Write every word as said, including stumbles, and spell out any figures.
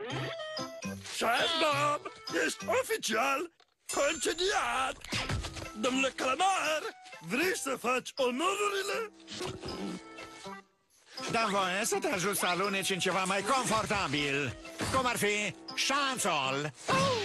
Ce, Bob? Ești oficial concediat! Domnule Calamar, vrei să faci onorurile? Dă voie să te ajut să aluneci în ceva mai confortabil, cum ar fi șanțul.